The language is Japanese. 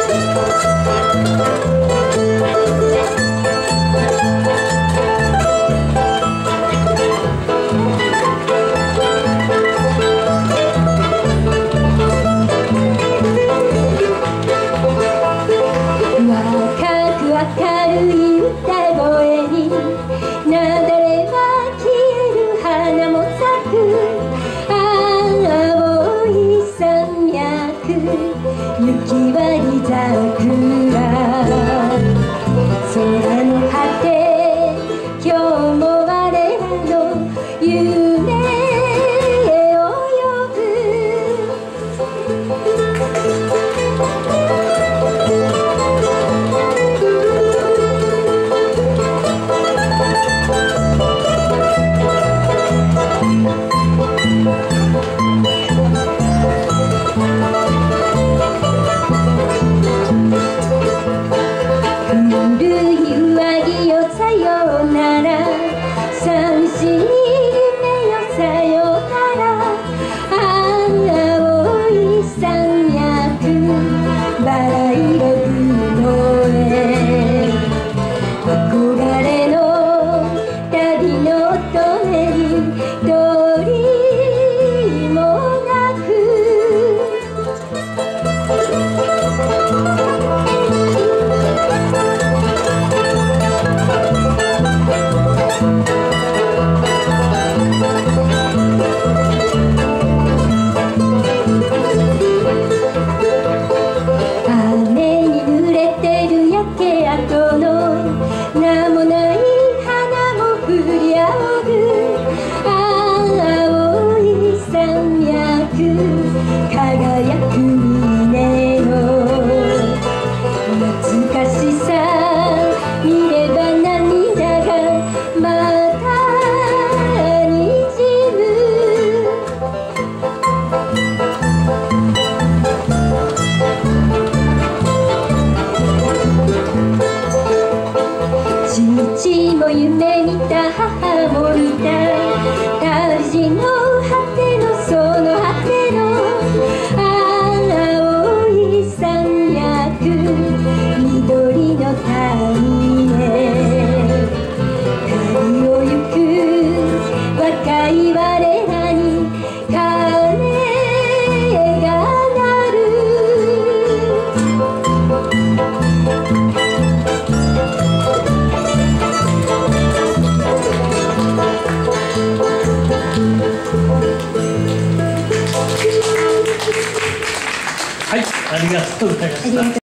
雪割り桜空の果て今日も我らの夢を呼ぶ輝く峰の懐かしさ見れば涙がまたにじむ父も夢見た母も見た旅の果てのその果ての青い山脈緑の谷へ旅を行く若い我らに鐘が鳴るはい、ありがとうございました。